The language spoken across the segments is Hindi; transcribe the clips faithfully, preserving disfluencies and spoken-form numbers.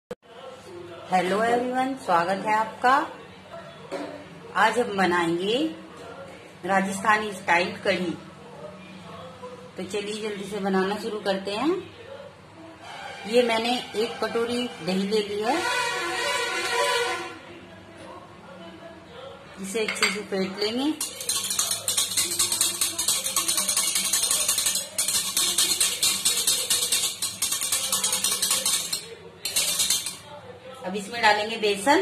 हेलो एवरीवन, स्वागत है आपका। आज हम बनाएंगे राजस्थानी स्टाइल कढ़ी। तो चलिए जल्दी से बनाना शुरू करते हैं। ये मैंने एक कटोरी दही ले ली है, इसे अच्छे से फेंट लेंगे। अब इसमें डालेंगे बेसन,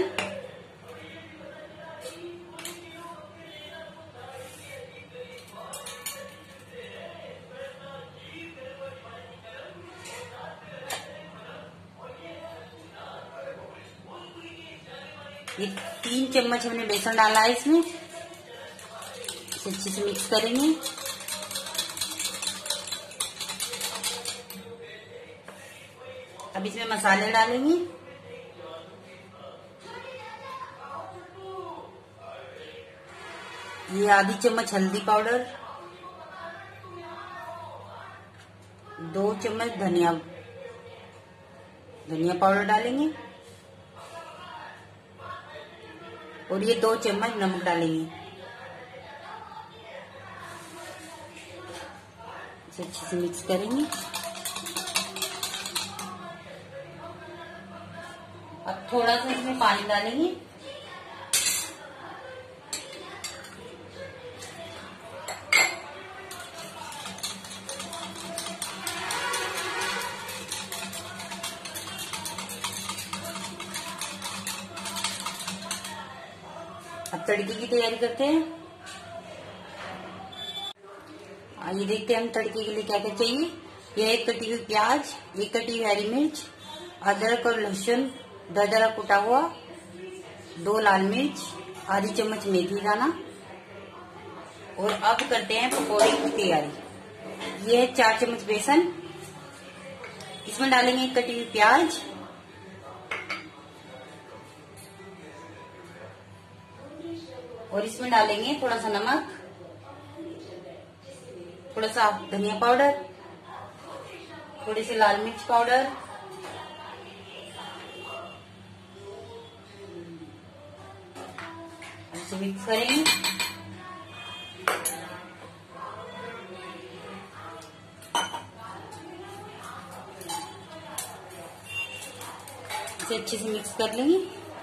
ये तीन चम्मच हमने बेसन डाला है इसमें। इसे अच्छे से मिक्स करेंगे। अब इसमें मसाले डालेंगे। ये आधी चम्मच हल्दी पाउडर, दो चम्मच धनिया धनिया पाउडर डालेंगे और ये दो चम्मच नमक डालेंगे। इसे अच्छे से मिक्स करेंगे। अब थोड़ा सा इसमें पानी डालेंगे। अब तड़के की तैयारी करते हैं। आइए देखते हैं हम तड़के के लिए क्या क्या चाहिए। यह एक कटी हुई प्याज, एक कटी हुई हरी मिर्च, अदरक और लहसुन दरदरा कुटा हुआ, दो लाल मिर्च, आधी चम्मच मेथी दाना। और अब करते हैं पकौड़े की तैयारी। यह है चार चम्मच बेसन, इसमें डालेंगे एक कटी हुई प्याज, और इसमें डालेंगे थोड़ा सा नमक, थोड़ा सा धनिया पाउडर, थोड़ी सी लाल मिर्च पाउडर, इसे मिक्स करेंगे। इसे अच्छे से मिक्स कर लेंगे।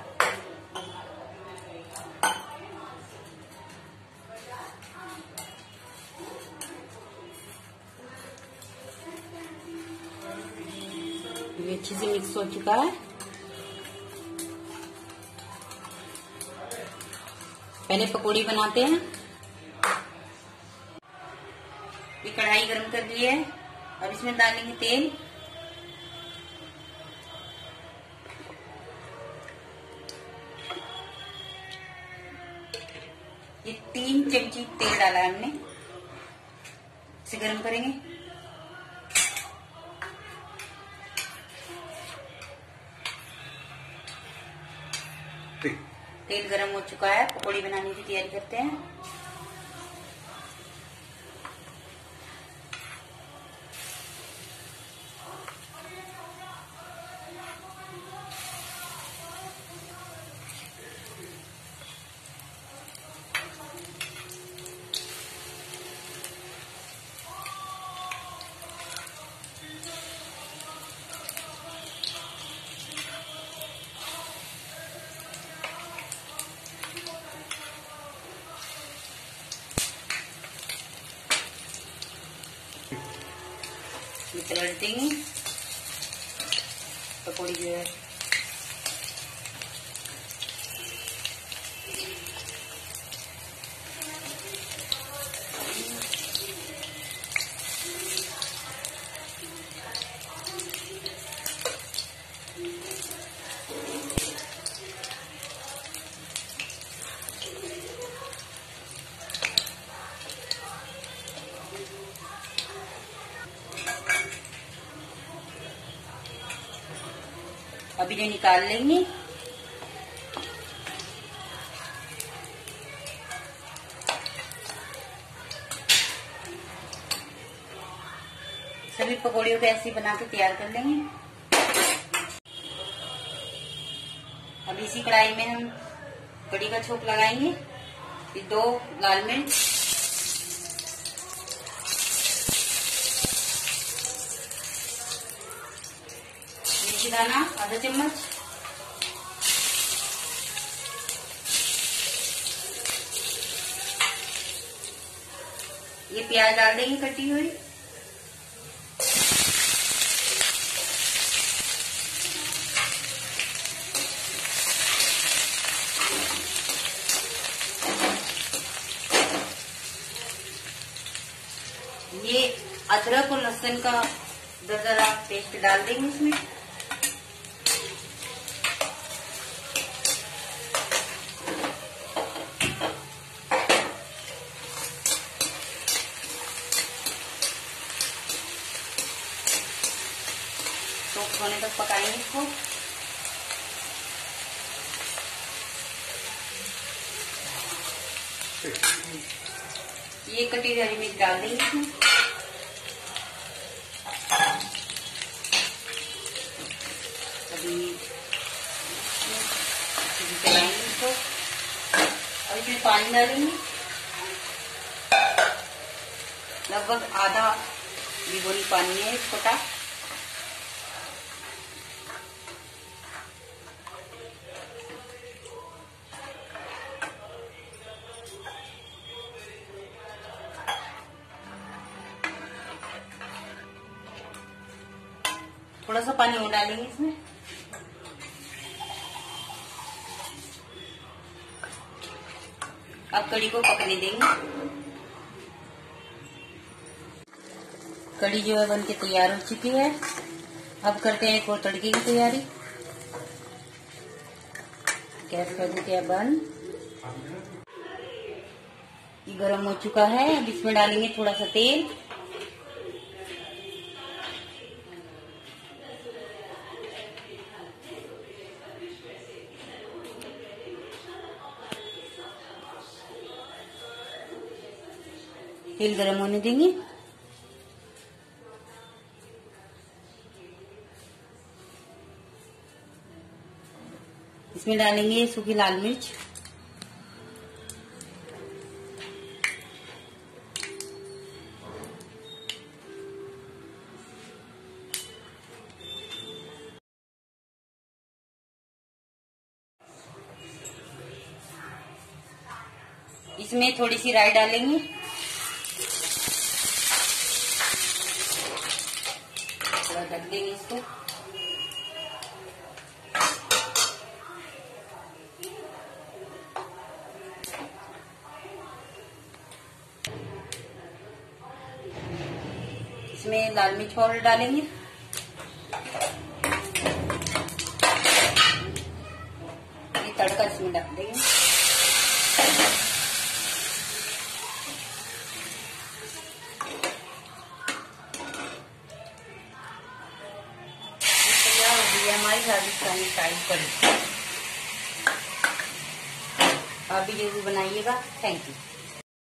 ये अच्छे से मिक्स हो चुका है। पहले पकौड़ी बनाते हैं। ये कढ़ाई गरम कर ली है। अब इसमें डालेंगे तेल। ये तीन चमची तेल डाला है हमने। इसे गरम करेंगे। तेल गरम हो चुका है। पकौड़ी बनाने की तैयारी करते हैं। पलट देंगे। पकौड़ी जो है अभी जो निकाल लेंगे। सभी पकौड़ियों को ऐसे बना के तैयार कर लेंगे। अब इसी कढ़ाई में हम कड़ी का छोंक लगाएंगे। ये दो लाल मिर्च, मिर्ची दाना आधा चम्मच, ये प्याज डाल देंगे कटी हुई, ये अदरक और लहसुन का दरदरा पेस्ट डाल देंगे इसमें। सॉफ्ट होने तक पकाएंगे इसको। ये कटी हुई हरी मिर्च डाल देंगे इसमें। अभी चलाएंगे इसको और इसमें पानी डालेंगे, लगभग आधा भिगोनी पानी है इसको का। थोड़ा सा पानी और डालेंगे इसमें। अब कड़ी को पकने देंगे। कड़ी जो है बनके तैयार हो चुकी है। अब करते हैं एक और तड़के की तैयारी। गैस कर देते हैं बंद। ये गरम हो चुका है। अब इसमें डालेंगे थोड़ा सा तेल। तेल गरम होने देंगे। इसमें डालेंगे सूखी लाल मिर्च, इसमें थोड़ी सी राई डालेंगे, थोड़ा ढक देंगे इसको। इसमें लाल मिर्च पाउडर डालेंगे, ये तड़का इसमें डाल देंगे। ये हमारी राजस्थानी स्टाइल कड़ी। आप भी जरूर बनाइएगा। Thank you.